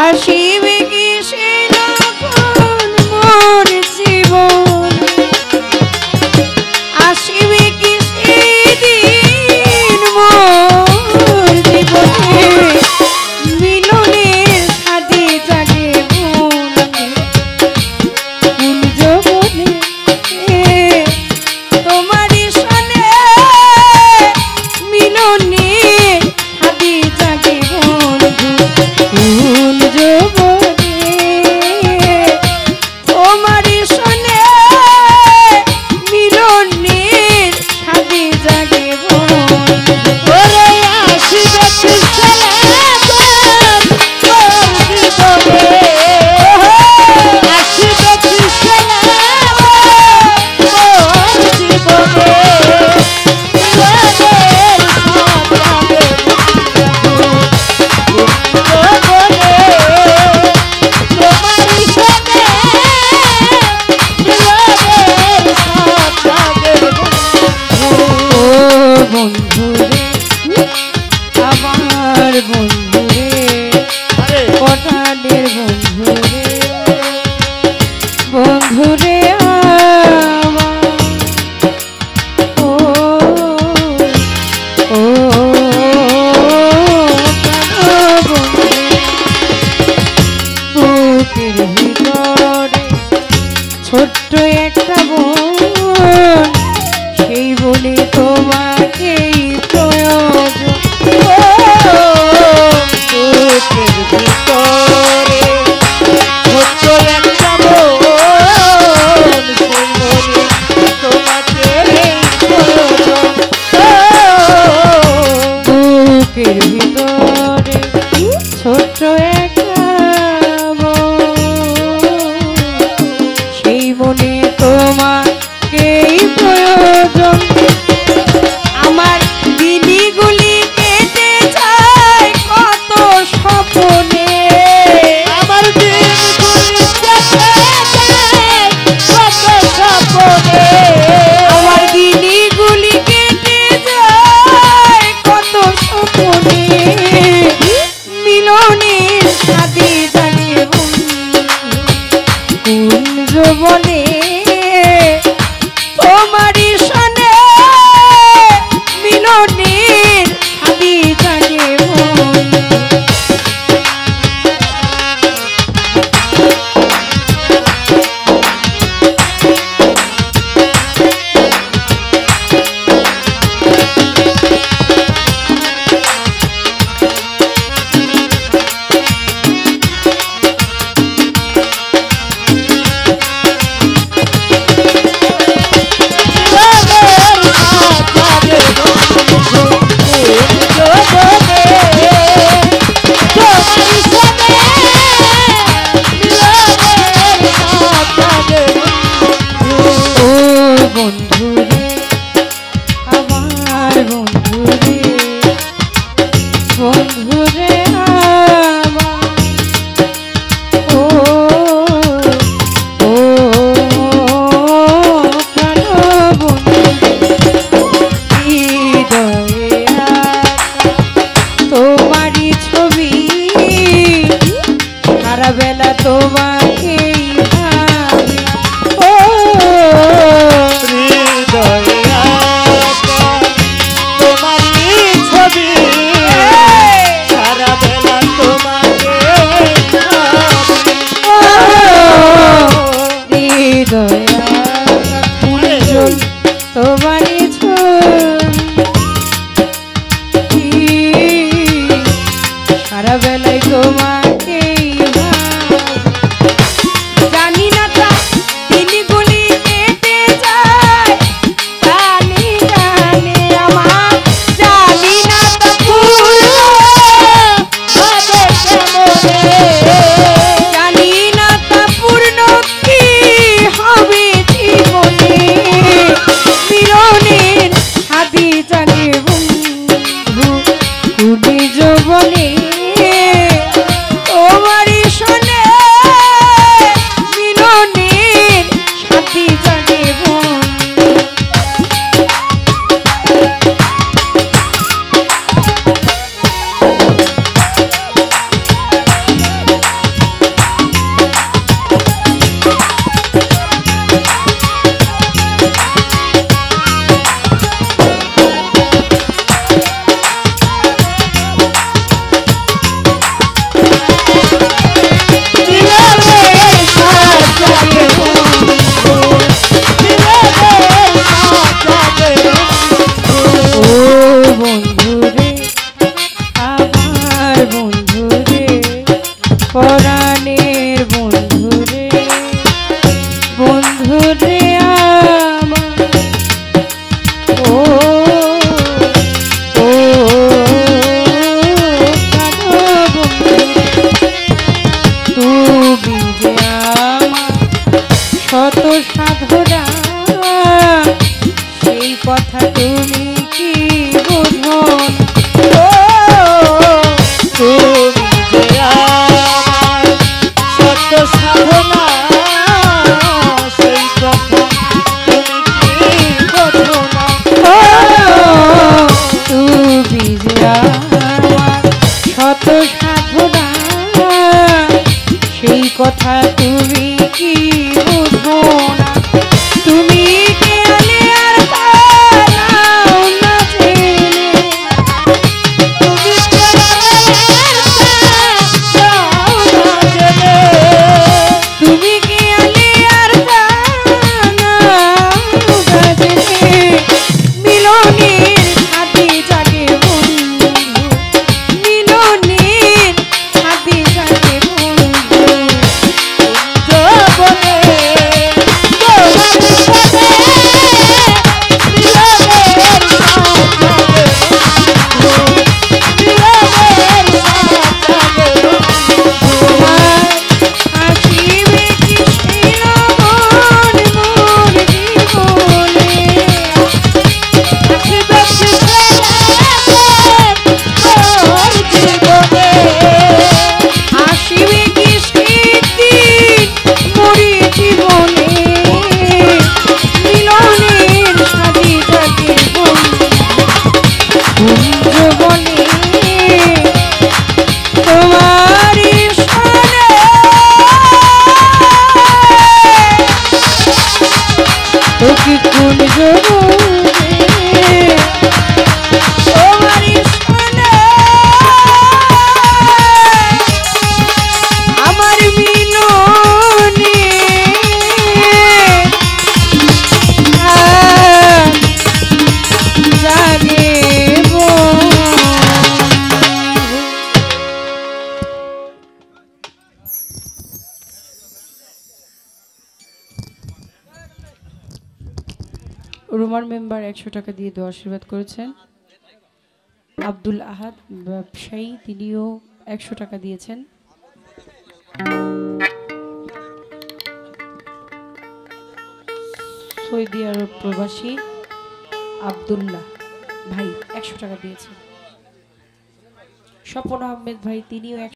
আসিবে কি সেই যখন মোর জীবন আসিবে কি সেই দিন মোর জীবনে মিলনের সাথে জাগে কোন যৌবনে তোমারই সনে মিলনের সাথে জাগে বন্ধু কোন যৌবনে তোমারই সনে মিলনের সাথে জাগে বন্ধু ওরে আসিবে কি সালাম তোর জীবনে আসিবে কি সালাম তোর জীবনে মিলনের সাথে তোমারই সাথে মিলনের সাথে ও বন্ধু রে আমার বন্ধু রে কটালের বন্ধু রে বন্ধু রে আমার ও ও বন্ধু বুকের ভিতরে ছোট্ট একটা বোন সেই বলে তোমাকেই প্রয়োজন বুকের ভিতরে ছোট্ট একটা বোন সেই মনে তোমাকে প্রয়োজন বুকের ভিতরে ছোট্ট একটা বোন সেই মনে তোমাকেই প্রয়োজন আমার দিনগুলি কেটে যায় কত স্বপ্নে আমার দিনগুলি কেটে যায় কত স্বপ্নে আমার দিনগুলি কেটে যায় কত স্বপ্নে মিলনের সাথে জাগে কোন যৌবনে তোমারই সনে মিলনের সাথে জাগে ও বন্ধুরে আমার ও ও কাঁদো বন্ধু তুমি যে আমার শত সাধনা সেই কথা তুমি কি বোঝো না? তুমি যে আমার সত্য সাধনা সেই কথা তুমি কি বোঝো না? তুমি যে আমার শত সাধনা সেই কথা তুমি কি বুঝো না? তুমি কি আলিয়ার তারাও না জেনে তুমি যে আমার জেনে তুমি কি আলিয়ার তারাও না জেনে মিলনের হাতে জাগে বন্ধু মিলনের হাতে জাগে বন্ধু জবনে আসিবে কি ছিল মন মোর জীবনে আসিবে কি স্মৃতি মোরে জীবনে মিলনের সাথে জাগে বন্ধু কুঞ্জ বনে তোমারি সনে তোকে কুঞ্জ বনে তোমারি সনে আমার মিলনে জাগে বন্ধু। রুমার মেম্বার 100 টাকা দিয়ে দোয়া আশীর্বাদ করেছেন। আব্দুল আহাদ ব্যবসায়ী তিনিও 100 টাকা দিয়েছেন। সৌদি আরব প্রবাসী আব্দুল্লাহ ভাই 100 টাকা দিয়েছেন। স্বপন আহমেদ ভাই তিনিও